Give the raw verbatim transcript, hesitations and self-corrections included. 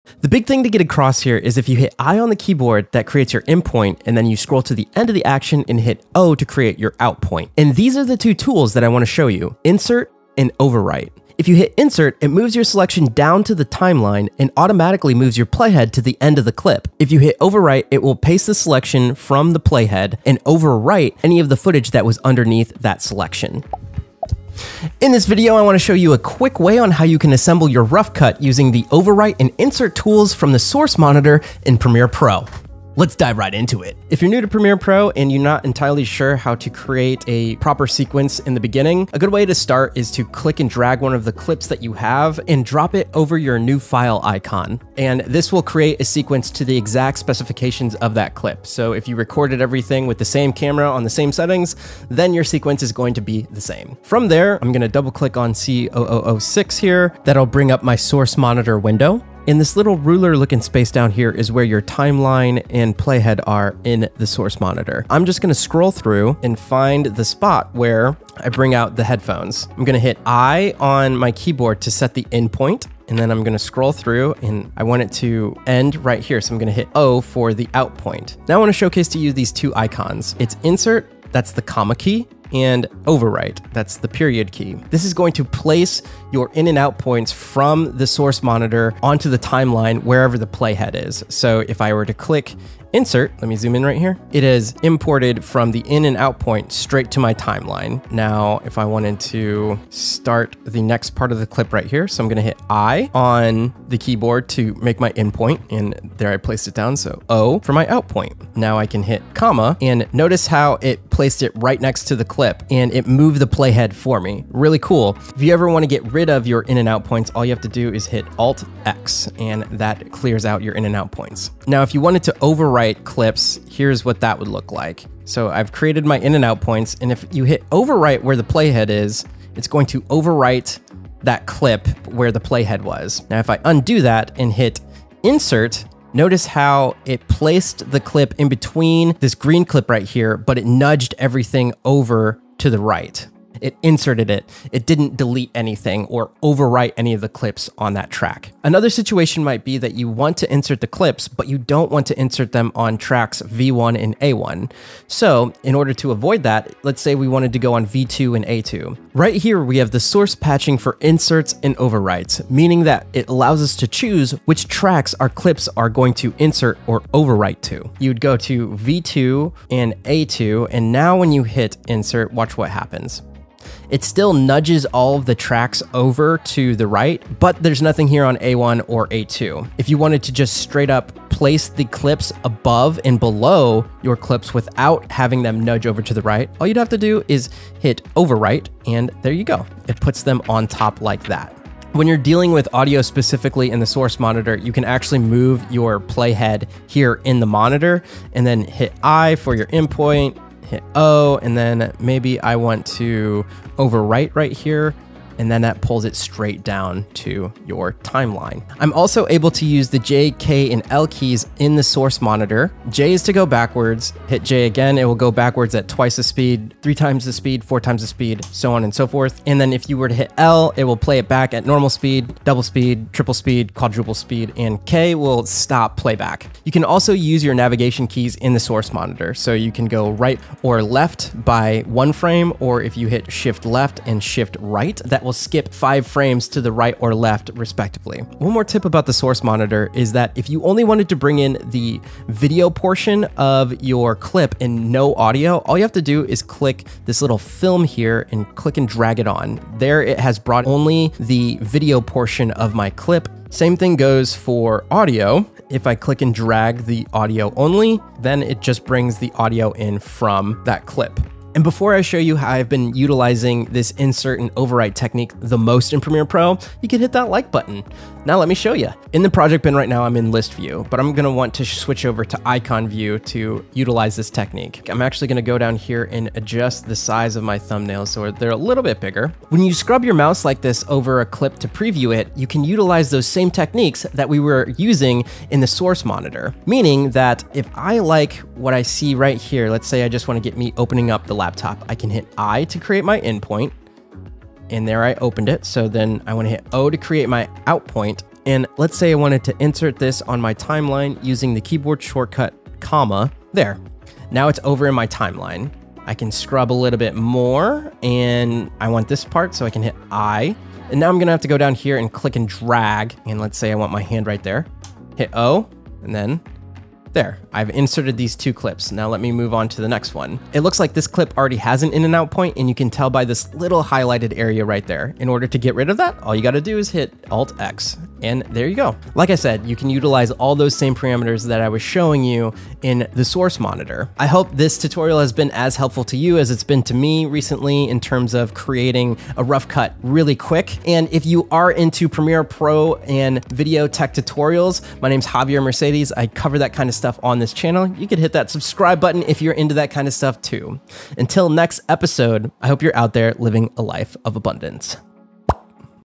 The big thing to get across here is if you hit I on the keyboard, that creates your in point, and then you scroll to the end of the action and hit O to create your out point. And these are the two tools that I want to show you, insert and overwrite. If you hit insert, it moves your selection down to the timeline and automatically moves your playhead to the end of the clip. If you hit overwrite, it will paste the selection from the playhead and overwrite any of the footage that was underneath that selection. In this video, I want to show you a quick way on how you can assemble your rough cut using the overwrite and insert tools from the source monitor in Premiere Pro. Let's dive right into it. If you're new to Premiere Pro and you're not entirely sure how to create a proper sequence in the beginning, a good way to start is to click and drag one of the clips that you have and drop it over your new file icon. And this will create a sequence to the exact specifications of that clip. So if you recorded everything with the same camera on the same settings, then your sequence is going to be the same. From there, I'm gonna double click on C zero zero zero six here. That'll bring up my source monitor window. And this little ruler looking space down here is where your timeline and playhead are in the source monitor. I'm just gonna scroll through and find the spot where I bring out the headphones. I'm gonna hit I on my keyboard to set the in point, and then I'm gonna scroll through and I want it to end right here. So I'm gonna hit O for the out point. Now I wanna showcase to you these two icons. It's insert, that's the comma key, and overwrite, that's the period key. This is going to place your in and out points from the source monitor onto the timeline wherever the playhead is. So if I were to click insert, let me zoom in right here, it is imported from the in and out point straight to my timeline. Now, if I wanted to start the next part of the clip right here, so I'm gonna hit I on the keyboard to make my in point, and there I placed it down, so O for my out point. Now I can hit comma, and notice how it placed it right next to the clip, and it moved the playhead for me. Really cool. If you ever wanna get rid of your in and out points, all you have to do is hit Alt X, and that clears out your in and out points. Now, if you wanted to overwrite clips, here's what that would look like. So I've created my in and out points, and if you hit overwrite where the playhead is, it's going to overwrite that clip where the playhead was. Now, if I undo that and hit insert, notice how it placed the clip in between this green clip right here, but it nudged everything over to the right. It inserted it. It didn't delete anything or overwrite any of the clips on that track. Another situation might be that you want to insert the clips, but you don't want to insert them on tracks V one and A one. So in order to avoid that, let's say we wanted to go on V two and A two. Right here, we have the source patching for inserts and overwrites, meaning that it allows us to choose which tracks our clips are going to insert or overwrite to. You'd go to V two and A two, and now when you hit insert, watch what happens. It still nudges all of the tracks over to the right, but there's nothing here on A one or A two. If you wanted to just straight up place the clips above and below your clips without having them nudge over to the right, all you'd have to do is hit overwrite, and there you go. It puts them on top like that. When you're dealing with audio specifically in the source monitor, you can actually move your playhead here in the monitor and then hit I for your in point, hit O, and then maybe I want to overwrite right here, and then that pulls it straight down to your timeline. I'm also able to use the J, K, and L keys in the source monitor. J is to go backwards, hit J again, it will go backwards at twice the speed, three times the speed, four times the speed, so on and so forth. And then if you were to hit L, it will play it back at normal speed, double speed, triple speed, quadruple speed, and K will stop playback. You can also use your navigation keys in the source monitor. So you can go right or left by one frame, or if you hit shift left and shift right, that will will skip five frames to the right or left, respectively. One more tip about the source monitor is that if you only wanted to bring in the video portion of your clip and no audio, all you have to do is click this little film here and click and drag it on. There it has brought only the video portion of my clip. Same thing goes for audio. If I click and drag the audio only, then it just brings the audio in from that clip. And before I show you how I've been utilizing this insert and overwrite technique the most in Premiere Pro, you can hit that like button. Now let me show you. In the project bin right now, I'm in list view, but I'm gonna want to switch over to icon view to utilize this technique. I'm actually gonna go down here and adjust the size of my thumbnails so they're a little bit bigger. When you scrub your mouse like this over a clip to preview it, you can utilize those same techniques that we were using in the source monitor. Meaning that if I like what I see right here, let's say I just wanna get me opening up the laptop, I can hit I to create my in point, and there I opened it. So then I want to hit O to create my out point, And let's say I wanted to insert this on my timeline using the keyboard shortcut comma. There. Now it's over in my timeline. I can scrub a little bit more, and I want this part, so I can hit I. And now I'm gonna have to go down here and click and drag. And let's say I want my hand right there. Hit O, and then there. I've inserted these two clips. Now let me move on to the next one. It looks like this clip already has an in and out point, and you can tell by this little highlighted area right there. In order to get rid of that, all you gotta do is hit Alt X, and there you go. Like I said, you can utilize all those same parameters that I was showing you in the source monitor. I hope this tutorial has been as helpful to you as it's been to me recently in terms of creating a rough cut really quick. And if you are into Premiere Pro and video tech tutorials, my name's Javier Mercedes. I cover that kind of stuff on this channel. You could hit that subscribe button if you're into that kind of stuff too. Until next episode, I hope you're out there living a life of abundance.